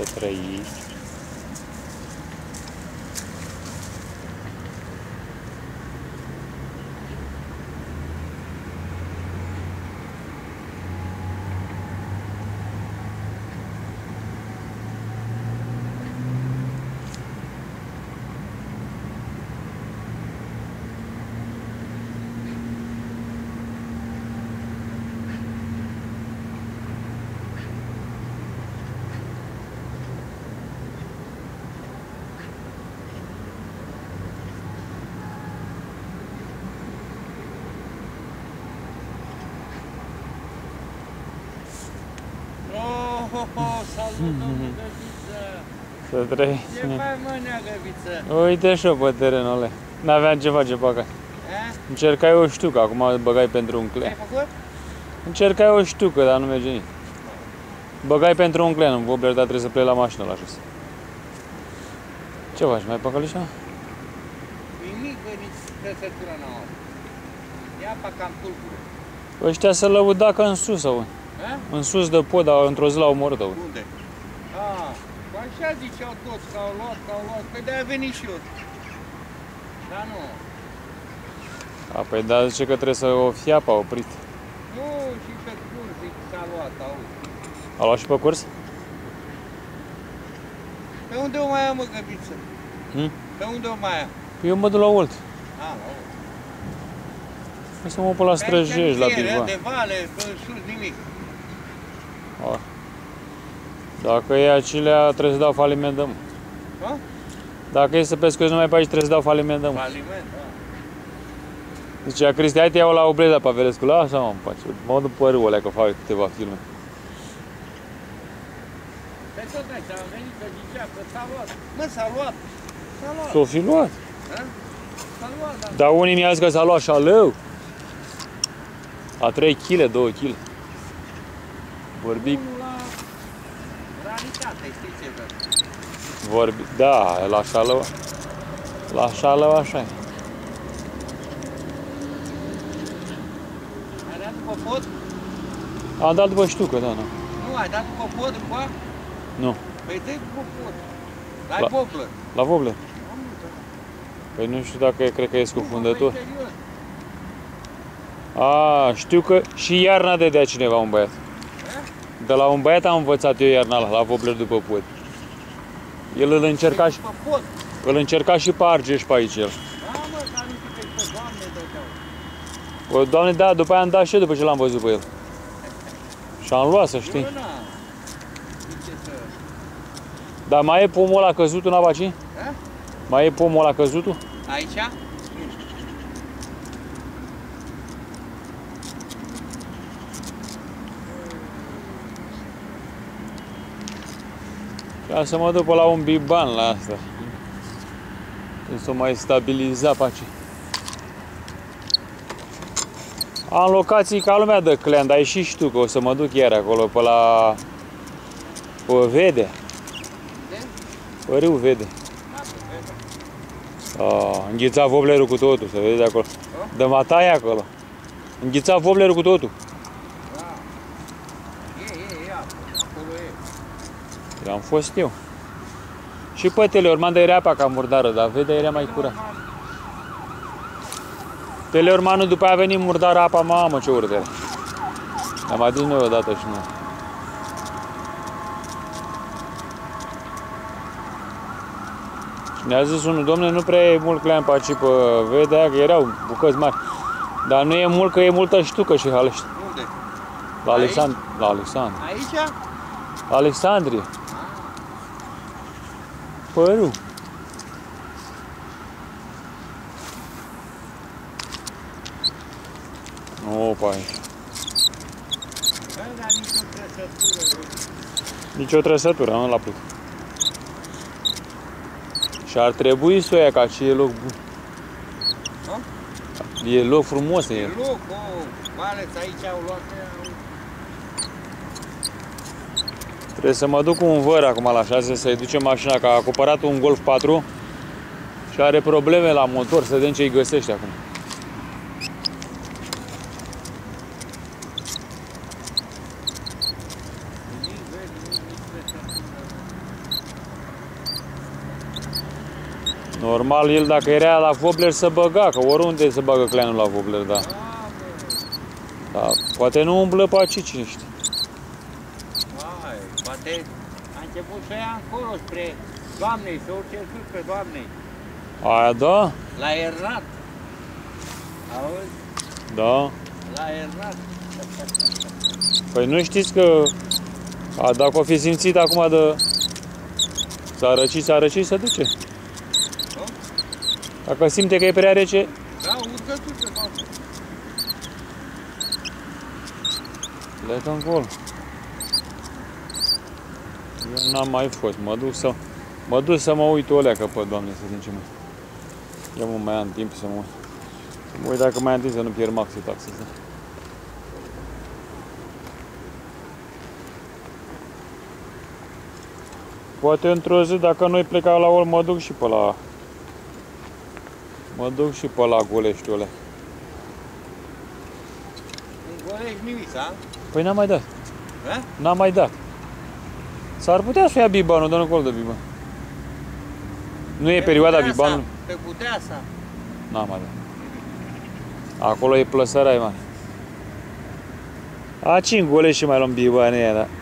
Să trăiți. Salut, domnul Găbiță! Să trăiți. Ce faci, mă, nea Găbiță? Uite și-o pe terenul ăla. N-aveam ce face pe acasă. Încercai o știucă, acum băgai pentru un clen. Ce-ai făcut? Încercai o știucă, dar nu merge nici. Băgai pentru un clen în wobbler, dar trebuie să pleci la mașină la jos. Ce faci, mai păcălișa? Nimic, bă, nici trăsătură n-au avut. Ia pa cam tulbure. Ăștia să lăudacă în sus, sau în sus de pod, dar într-o zi l-au omorât. Unde? Așa ziceau toți, că au luat. Păi de-aia a venit și eu. Dar nu. Păi da, zice că trebuie să o fie apa oprit. Nu, și pe curs zic s-a luat, auzi. A luat și pe curs? Pe unde o mai ia, mă, Găbiță? Pe unde o mai ia? Eu mă duc la Olt. La Olt. O să mă pun la Străjești, la Bilbao. De vale, pe sus, nimic. Dacă e acelea, trebuie să dau faliment de mă. Dacă e să pescuiesc numai pe aici, trebuie să dau faliment de mă. Faliment, da. Zicea Cristi, hai te iau la Obleza Pavelescu. Lasă, mă, îmi place. Mă duc pe râul ăla, că fac câteva filme. Pe tot aici am venit, că zicea că s-a luat. Mă, s-a luat. S-o fi luat. S-a luat, da. Dar unii mi-au zis că s-a luat șalău. A 3 kg, 2 kg. Vorbi. La realitate, știi ce vreau. Vorbi, da, la șalău. La șalău așa e. Ai dat după pod? Am dat după ștucă, da, nu. Nu, ai dat după pod, după? Nu. Păi dă-i după pod. Ai boblă. La wobbler. Păi nu știu dacă cred că e scufundător. Știu că și iarna dădea cineva un băiat. De la un băiat am învățat eu iarna la wobbler după pod. El îl încerca și pe Argeș pe aici el. Da, mă, dar nu știu că Doamne dădeau. O, Doamne, da, după aia am dat și eu după ce l-am văzut pe el. Și am luat, să știi. Dar mai e pomul ăla căzut în Abaci? Mai e pomul ăla căzutul? Aici? Ca să mă duc pe la un biban la asta. Când s-o mai stabiliza pe aici. Am locații ca lumea de clean, dar și știu că o să mă duc iar acolo pe la... pe Vede. Pe râu Vede. Înghița wobblerul cu totul, se vede de acolo. De mataie acolo. Înghița wobblerul cu totul. Acolo e. Am fost eu. Și pe Teleorman, dar era apa ca murdară, dar Vedea era mai curat. Teleormanul după aia a venit murdară apa, mamă ce urât era. Am adus noi odată și noi. Și ne-a zis unul, domne, nu prea e mult clean pe aici, pe Vedea, că erau bucăți mari. Dar nu e mult, că e multă ștucă și halește. Unde? La Alexandru. La Alexandru. Aici? La Alexandrie. Părul. Opa, aici. Dar nicio trăsătură. Nici o trăsătură, nu la plut. Și ar trebui să o ia, ca și e loc bun. E loc frumos. E loc, mai ales aici au luat. Trebuie să mă duc un văr acum la 6 să-i ducem mașina, că a cumpărat un Golf 4 și are probleme la motor, să vedem ce îi găsește acum. Normal, el dacă era la Wobbler să băga, că oriunde se bagă cleanul la Wobbler, da. Da, poate nu umblă pe aici, cine știe. Hai, poate a început să ia încolo spre Doamnei, să urce sus pe Doamnei. Aia da? La Ernat. Auzi? Da. La Ernat. Păi nu știți că dacă o fi simțit acum de s-a răcit, se duce. Dacă simte că e prea rece, Da, urcă sus pe față. plecă încolo. Eu n-am mai fost, mă duc să mă uit o leacă pe Doamne, să zic ce mai. Eu mă mai am timp să mă uit. Să mă uit dacă mai am timp să nu pierd maxi taxe. Poate într-o zi, dacă noi plecam la Ol, mă duc și pe la... Mă duc și pe la Golești, olea. În Golești nimic, a? Păi n-am mai dat. Da? N-am mai dat. S-ar putea să ia bibanul, dar nu acolo de biban. Nu e perioada bibanului? Pe Budeasa. N-am mai dat. Acolo e plăsărai mare. Aici în Golești și mai luăm bibanii aia, da.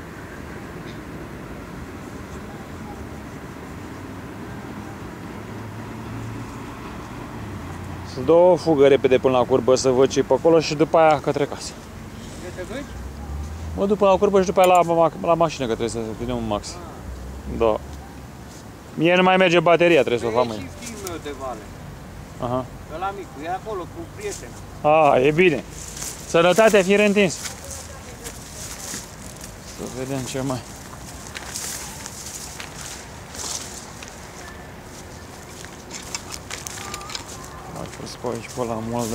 Să dau o fugă repede până la curbă să văd ce-i pe acolo și după aia către casă. Ce te duci? Mă duc până la curbă și după aia la mașină, că trebuie să vinem un max. Da. Mie nu mai merge bateria, trebuie să o fac mâine. E și fiul meu de vale. Aha. Ăla micu, e acolo cu prietena. A, e bine. Sănătatea fie întins. Să vedem ce mai... Mai fost pe aici, pe la Molda.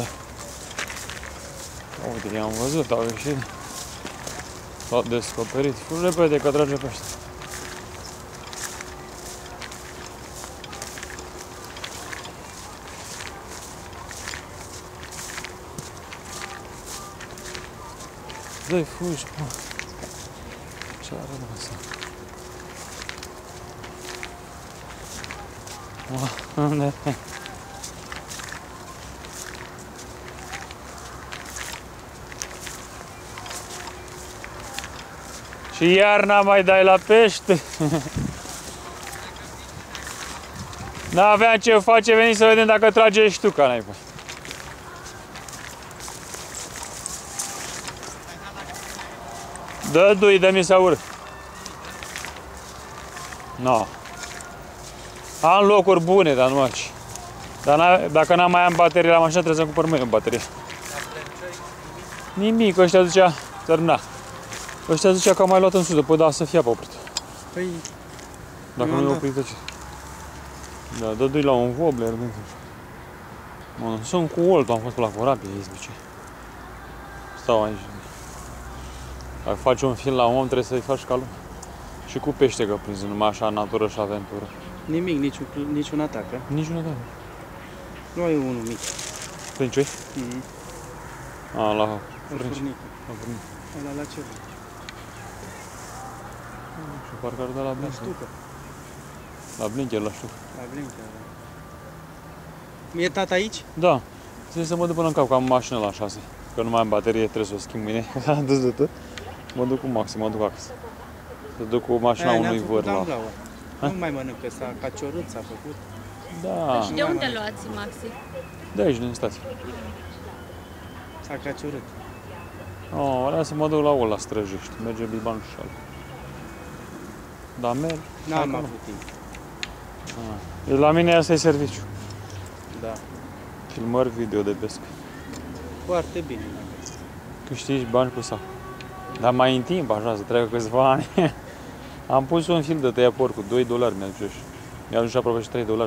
Uite, i-am văzut, au ieșit. S-au descoperit. Fur repede că trage pe ăștia. Dă-i fugi, mă. Ce are de asta? Unde? Și iarna mai dai la pește. N-aveam ce face, veni să vedem dacă trage și tu ca n-ai fost. Dă-i, dă-mi să urc. No. Am locuri bune, dar nu aici. Dar dacă n-am mai am baterie la mașină, trebuie să-mi cumpăr mâine o baterie. Nimic, ăștia zicea, țărna. Ăștia zicea că am mai luat în sus, după da să fie apă oprit. Păi... Dacă nu e oprit, de ce? Da, dă-i la un Wobbler. Mă, sunt cu Olt, am fost pe la corabie, izbice. Stau aici. Dacă faci un film la un om, trebuie să-i faci ca lumea. Și cu pește că prinzi, numai așa, natură și aventură. Nimic, niciun atac, a? Niciuna dată. Nu ai unul mic. Frâncioi? A, la frânci. La furnică. Ăla la ce? Și parcă ar da la La Blinker. stucă. La Blinker, la știu. La Blinker, da. E tata aici? Da. Trebuie să mă duc până în cap, că am mașină la 6. Că nu mai am baterie, trebuie să o schimb mâine. Am dus de tot. Mă duc cu maxim, mă duc acasă. Să duc cu mașina unui văr la... Nu mai mănâncă, ca ciorât s-a făcut. Da. Și de unde luați, Maxi? De aici, din stație. S-a caciorât. Oh, vreau să mă duc la Olt, la Străjești. Merge bibanul și ala. Da, merg. N-am avut timp. Deci la mine asta e serviciu. Da. Filmări video de pescă. Foarte bine. Câștigi bani cu sac. Dar mai în timp, așa, să treacă câțiva ani. Am pus un film de tăia porc cu $2 mi-a ajuns. Mi-a ajuns aproape și $3.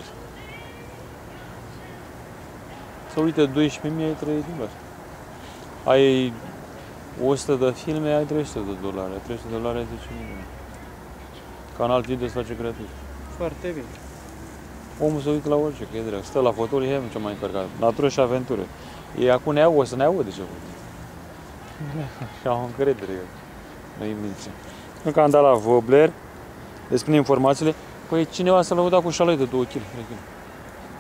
Să uite, 12.000 ai $3. Ai 100 de filme, ai $300. $300 ai 10.000. Canal video se face gratuit. Foarte bine. Omul se uită la orice, că e drept. Stă la fotoli, e ce mai încărcat. Natură și aventură. Ei acum ne au, o să ne audă ce văd. Și au încredere. Nu-i mințe. Nu că am dat la Wobbler, despre informațiile, păi cineva s-a lăudat cu șaloi de 2 kg, 3 kg.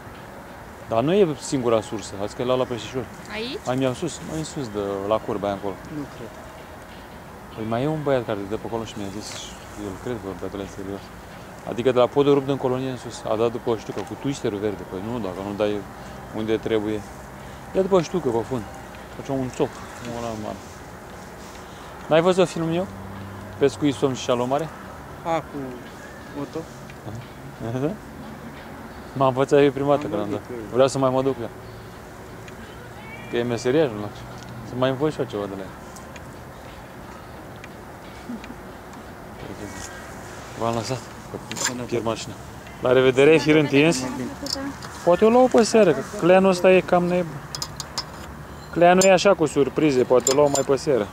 Dar nu e singura sursă, azi că e la Peștișor. Aici? Mai mi-au sus, mai în sus, de la curba aia încolo. Nu cred. Păi mai e un băiat care de pe acolo și mi-a zis, el cred că băiatul ăla serios. Adică de la podul rupt din colonie în sus, a dat după o ștucă, cu twisterul verde. Păi nu, dacă nu dai unde trebuie. Ia după o ștucă pe fund. Face un țop, un ăla mare. N-ai văzut filmul meu? Pescuit, somn și șalomare? A, cu moto? M-am învățat eu prima dată când am dat. văzut eu. Vreau să mai mă duc la. Că e meseriajul ăla. Să mai învăț și eu ceva de la el. V-am lăsat, că pierd mașina. La revedere, fir întins. Poate o luau pe seară, că cleanul ăsta e cam nebun. Cleanul e așa cu surprize, poate o luau mai pe seară.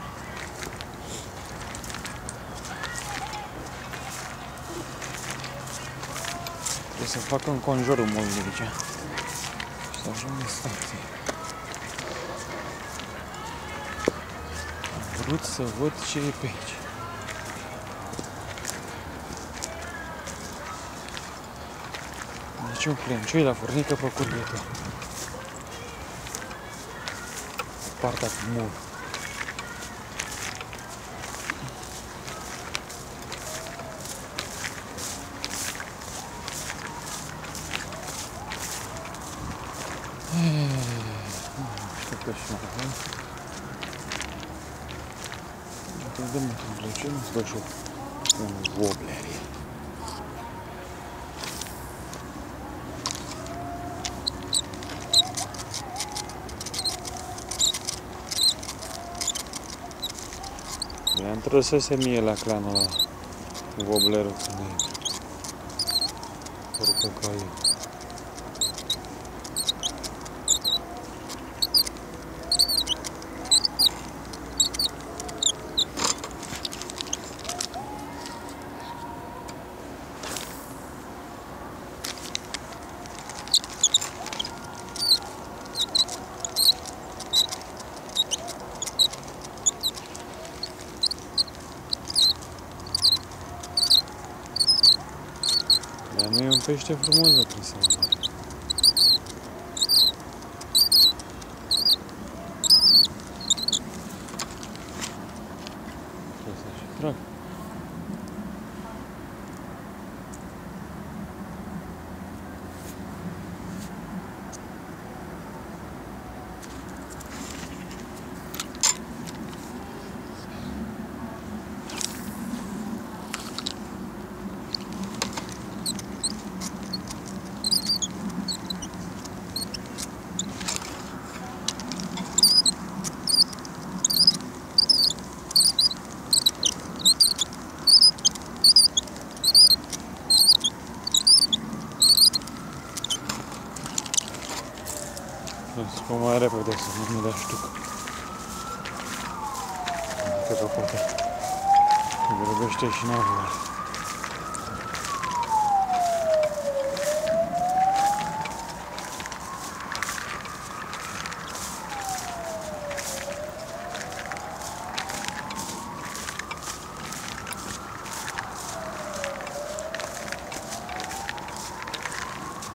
Trebuie să fac înconjurul mult de aici. Și să ajung în stație. Am vrut să văd ce e pe aici. Deci un clencioi la furnică pe curgător. Partea cu mur. Așteptă și mai. Dăm într-un clencioi, îți dă și un wobbler. I-am trăsese mie la clanul ăla, cu wobblerul cu negru. Portocaliu. Dar nu e un pește frumos de prin salvare. Trebuie să și trag. Să spun mai repede să nu mi dea ștucă. Că pe poate. Grăbește și n-avea.